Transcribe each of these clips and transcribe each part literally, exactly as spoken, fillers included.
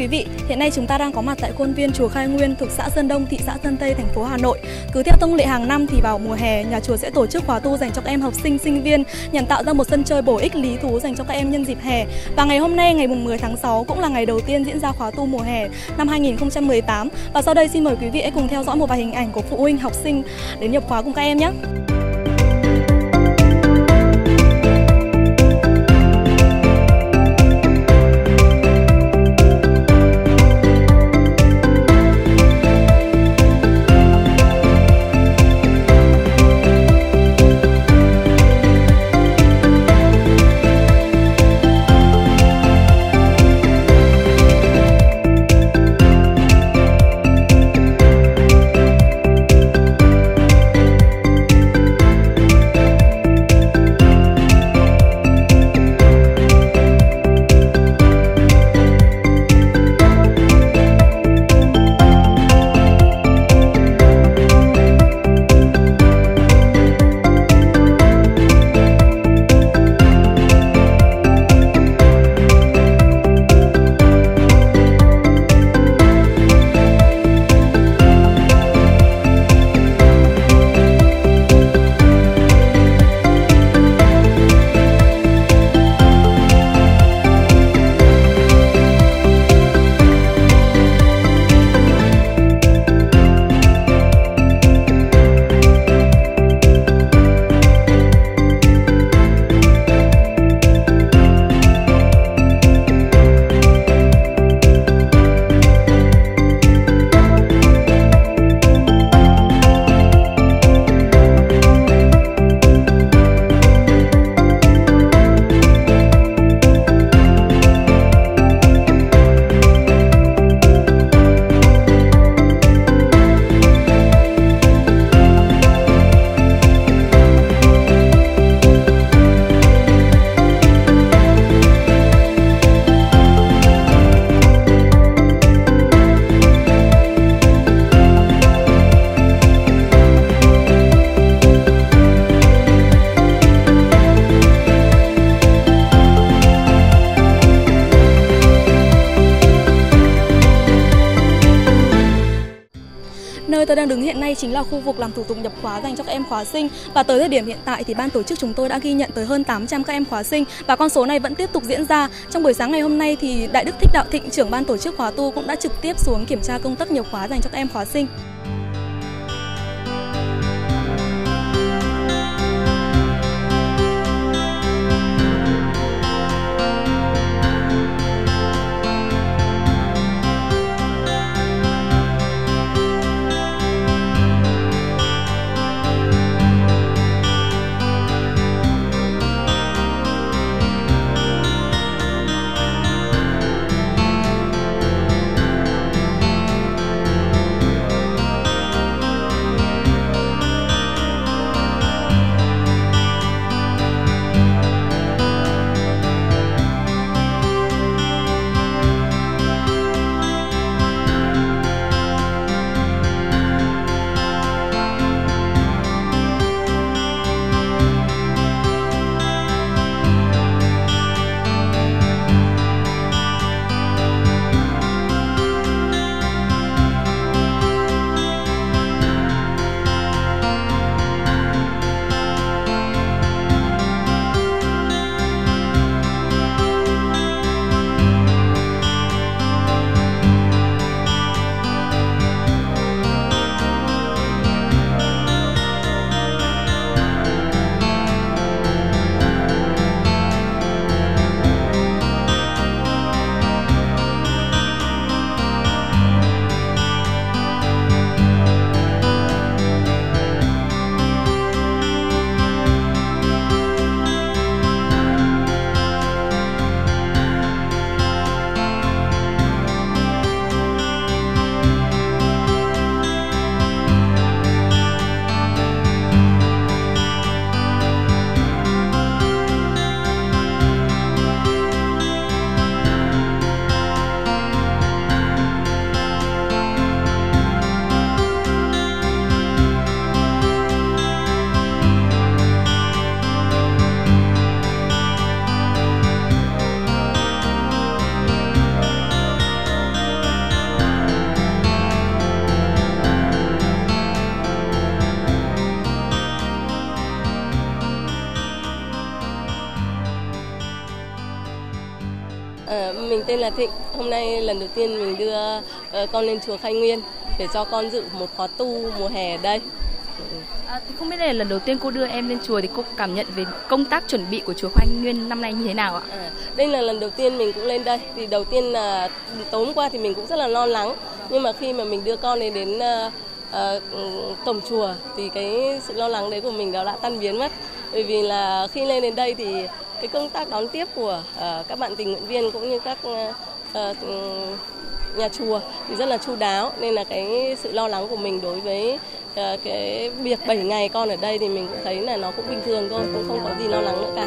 vị, hiện nay chúng ta đang có mặt tại khuôn viên chùa Khai Nguyên thuộc xã Sơn Đông, thị xã Sơn Tây, thành phố Hà Nội. Cứ theo thông lệ hàng năm thì vào mùa hè, nhà chùa sẽ tổ chức khóa tu dành cho các em học sinh, sinh viên nhằm tạo ra một sân chơi bổ ích, lý thú dành cho các em nhân dịp hè. Và ngày hôm nay, ngày mười tháng sáu cũng là ngày đầu tiên diễn ra khóa tu mùa hè năm hai nghìn không trăm mười tám. Và sau đây xin mời quý vị hãy cùng theo dõi một vài hình ảnh của phụ huynh học sinh đến nhập khóa cùng các em nhé. Nơi tôi đang đứng hiện nay chính là khu vực làm thủ tục nhập khóa dành cho các em khóa sinh. Và tới thời điểm hiện tại thì ban tổ chức chúng tôi đã ghi nhận tới hơn tám trăm các em khóa sinh và con số này vẫn tiếp tục diễn ra. Trong buổi sáng ngày hôm nay thì Đại đức Thích Đạo Thịnh, trưởng ban tổ chức khóa tu cũng đã trực tiếp xuống kiểm tra công tác nhập khóa dành cho các em khóa sinh. tên là Thịnh. Hôm nay lần đầu tiên mình đưa uh, con lên chùa Khai Nguyên để cho con dự một khóa tu mùa hè ở đây. À, thì không biết đây là lần đầu tiên cô đưa em lên chùa thì cô cảm nhận về công tác chuẩn bị của chùa Khai Nguyên năm nay như thế nào ạ? À, đây là lần đầu tiên mình cũng lên đây. Thì đầu tiên là tối hôm qua thì mình cũng rất là lo lắng. Nhưng mà khi mà mình đưa con đến đến uh, uh, cổng chùa thì cái sự lo lắng đấy của mình đó đã tan biến mất. Bởi vì là khi lên đến đây thì cái công tác đón tiếp của uh, các bạn tình nguyện viên cũng như các uh, uh, nhà chùa thì rất là chu đáo, nên là cái sự lo lắng của mình đối với uh, cái việc bảy ngày con ở đây thì mình cũng thấy là nó cũng bình thường thôi, cũng không có gì lo lắng nữa cả.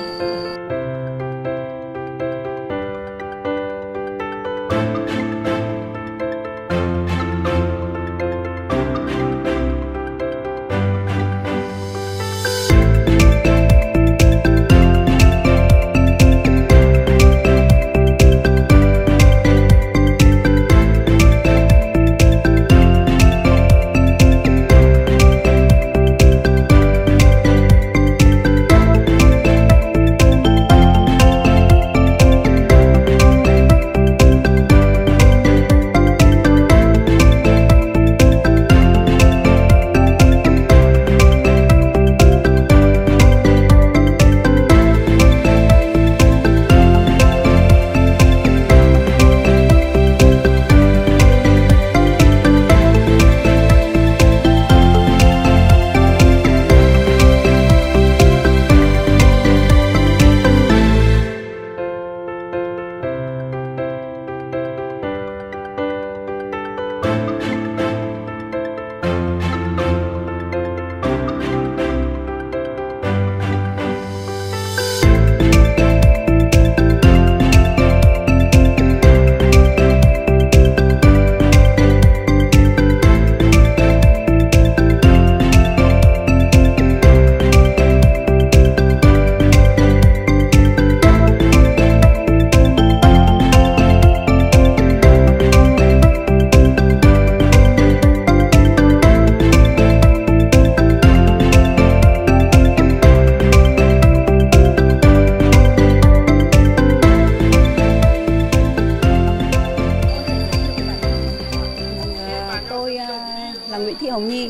Hồng Nhi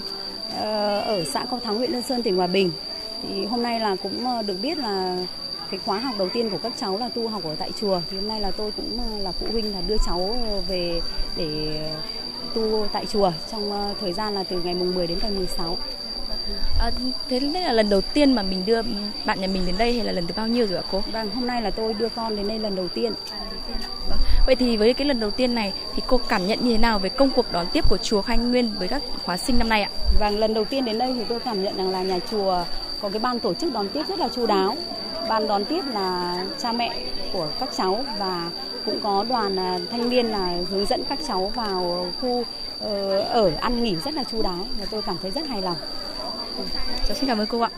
ở xã Cao Thắng, huyện Lương Sơn, tỉnh Hòa Bình. Thì hôm nay là cũng được biết là cái khóa học đầu tiên của các cháu là tu học ở tại chùa. Thì hôm nay là tôi cũng là phụ huynh là đưa cháu về để tu tại chùa trong thời gian là từ ngày mùng mười đến ngày mùng sáu. À, thế là lần đầu tiên mà mình đưa bạn nhà mình đến đây hay là lần thứ bao nhiêu rồi ạ cô? Vâng, hôm nay là tôi đưa con đến đây lần đầu tiên. Vâng. Vậy thì với cái lần đầu tiên này thì cô cảm nhận như thế nào về công cuộc đón tiếp của chùa Khai Nguyên với các khóa sinh năm nay ạ? Vâng, lần đầu tiên đến đây thì tôi cảm nhận rằng là nhà chùa có cái ban tổ chức đón tiếp rất là chu đáo. Ban đón tiếp là cha mẹ của các cháu và cũng có đoàn thanh niên là hướng dẫn các cháu vào khu uh, ở ăn nghỉ rất là chu đáo và tôi cảm thấy rất hài lòng. Cháu xin cảm ơn cô ạ.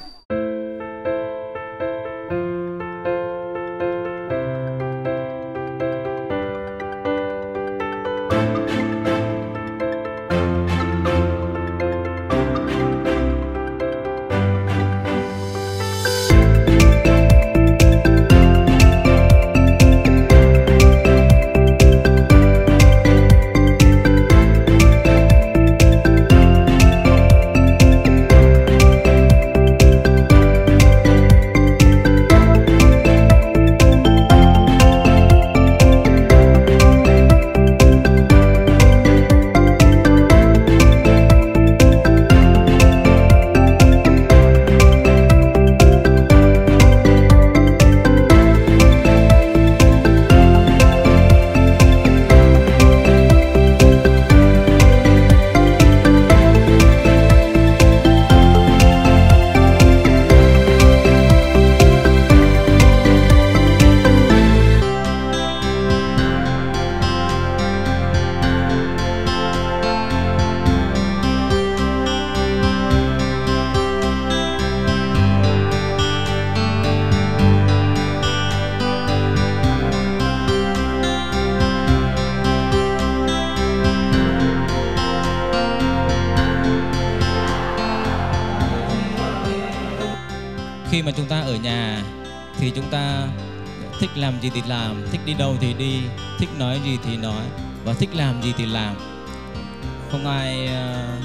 Khi mà chúng ta ở nhà thì chúng ta thích làm gì thì làm, thích đi đâu thì đi, thích nói gì thì nói và thích làm gì thì làm. Không ai uh,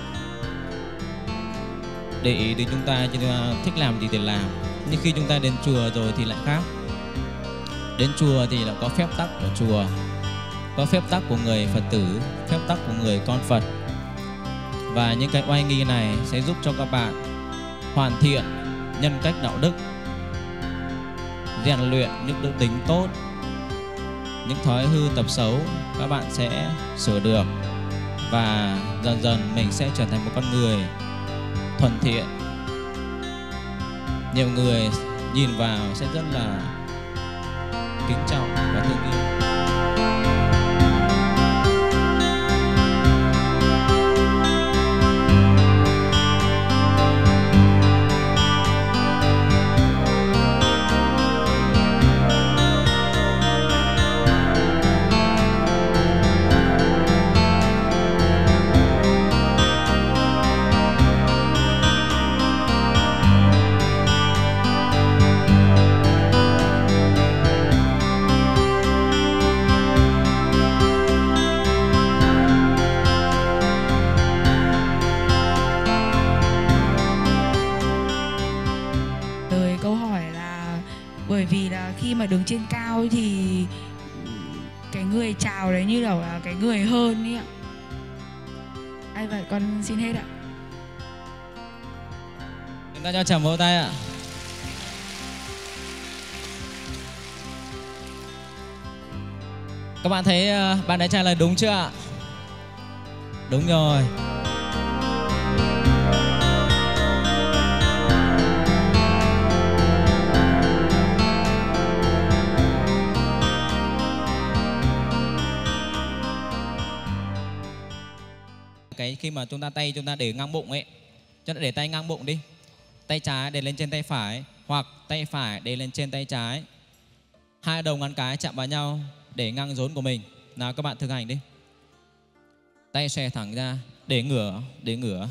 để ý đến chúng ta, chúng ta thích làm gì thì làm. Nhưng khi chúng ta đến chùa rồi thì lại khác. Đến chùa thì là có phép tắc của chùa, có phép tắc của người Phật tử, phép tắc của người con Phật. Và những cái oai nghi này sẽ giúp cho các bạn hoàn thiện nhân cách đạo đức, rèn luyện những đức tính tốt, những thói hư tập xấu các bạn sẽ sửa được. Và dần dần mình sẽ trở thành một con người thuần thiện. Nhiều người nhìn vào sẽ rất là kính trọng và thương yêu. Bởi vì là khi mà đứng trên cao thì cái người chào đấy như kiểu là cái người hơn ấy ạ. Ai vậy, con xin hết ạ. Chúng ta cho chàng vỗ tay ạ. Các bạn thấy uh, bạn đã trả lời đúng chưa ạ? Đúng rồi. Cái khi mà chúng ta tay chúng ta để ngang bụng ấy, chúng ta để tay ngang bụng đi, tay trái để lên trên tay phải hoặc tay phải để lên trên tay trái, hai đầu ngón cái chạm vào nhau để ngang rốn của mình. Nào các bạn thực hành đi. Tay xòe thẳng ra để ngửa, để ngửa.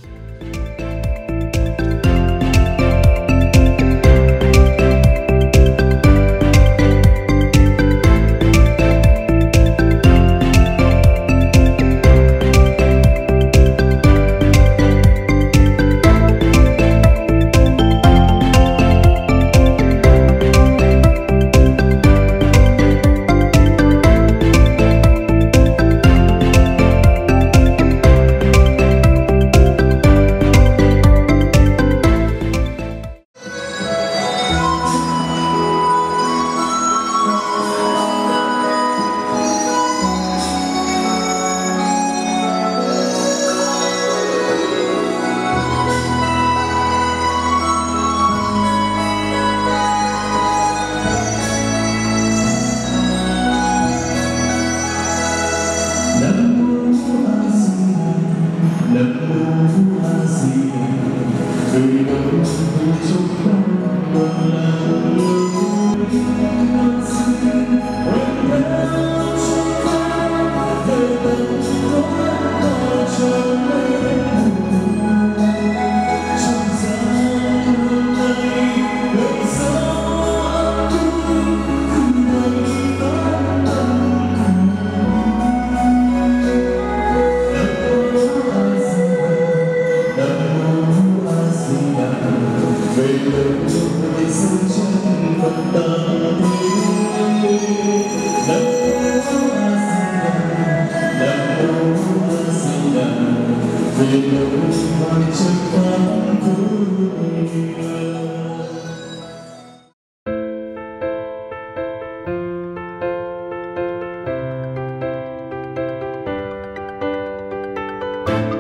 Thank you.